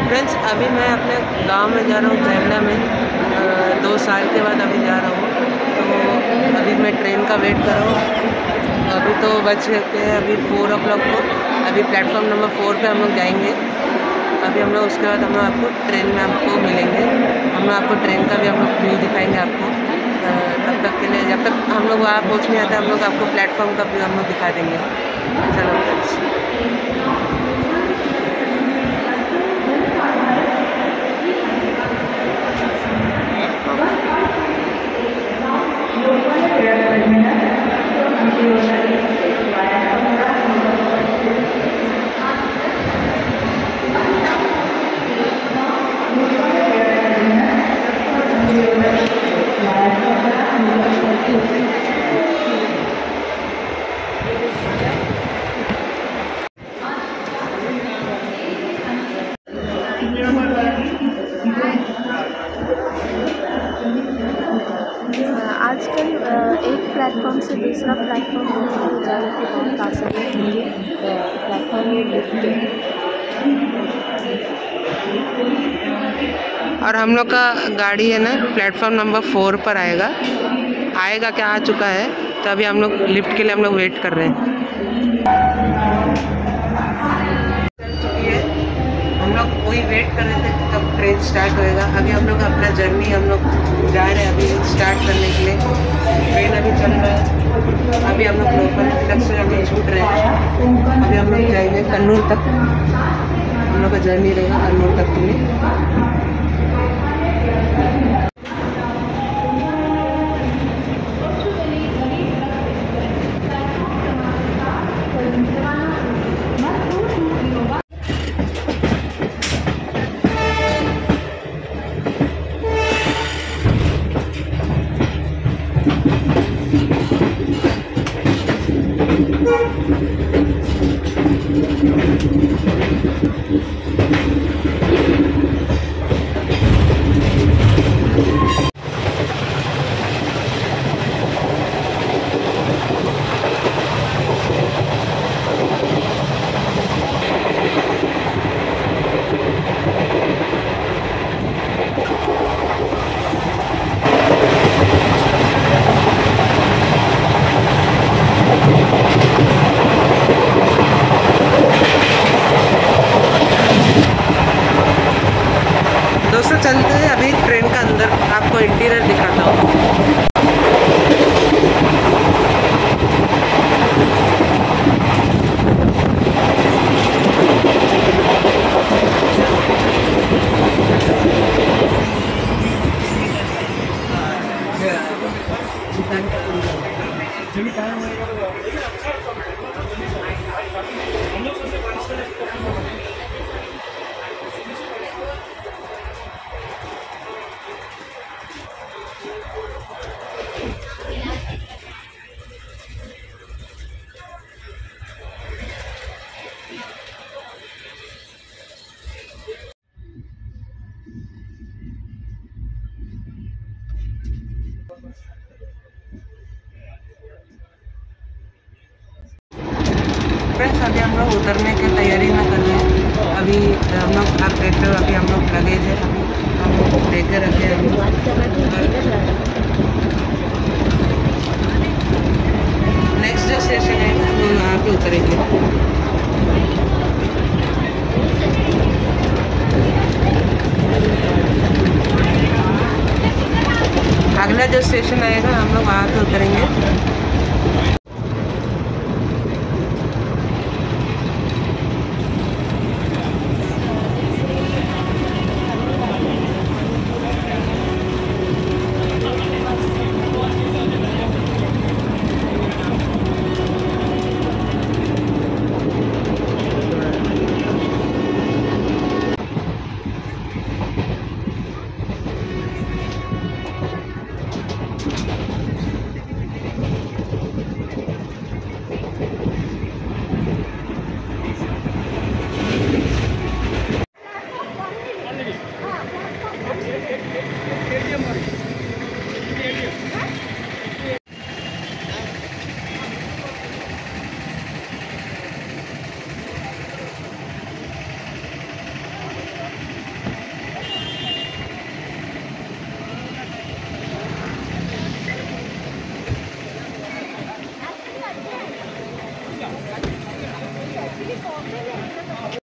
Friends, अभी मैं अपने गांव में जा रहा हूँ, केरला में 2 साल के बाद अभी जा रहा हूँ। तो अभी मैं ट्रेन का वेट कर रहा हूँ। अभी तो बज के अभी 4 o'clock को अभी प्लेटफॉर्म नंबर 4 पे हम लोग जाएंगे। अभी हम लोग उसके बाद हम लोग आपको ट्रेन में आपको मिलेंगे। हम लोग आपको ट्रेन का भी हम लोग व्यू दिखाएंगे आपको। तब तक के लिए, जब तक हम लोग वहाँ पहुँच नहीं आते, हम लोग आपको प्लेटफॉर्म का व्यू हम लोग दिखा देंगे। चलो फ्रेंड्स। आजकल एक प्लेटफॉर्म से दूसरा प्लेटफॉर्म जाने के बहुत आसान है। प्लेटफॉर्म में लिफ्ट और हम लोग का गाड़ी है ना प्लेटफॉर्म नंबर 4 पर आएगा क्या, आ चुका है। तो अभी हम लोग लिफ्ट के लिए हम लोग वेट कर रहे हैं। हम लोग वही वेट कर रहे थे कब ट्रेन स्टार्ट होएगा। अभी हम लोग अपना जर्नी हम लोग जा रहे हैं अभी स्टार्ट करने के लिए। ट्रेन अभी चल रहा है। अभी हम लोग लोकल तक से अभी छूट रहे हैं। अभी हम लोग जाएंगे कन्नूर तक। हम लोग का जर्नी रहेगा कन्नूर तक के लिए। दोस्तों चलते हैं अभी ट्रेन का अंदर, आपको इंटीरियर दिखाता हूँ। फ्रेंड्स, अभी हम लोग उतरने की तैयारी में कर रहे हैं। अभी हम लोग आप देखते हो, अभी हम लोग लगेज है हम लोग लेकर रखे हैं। नेक्स्ट जो स्टेशन है हम लोग वहाँ पे उतरेंगे। अगला जो स्टेशन आएगा हम लोग वहाँ पे उतरेंगे। भी कौन से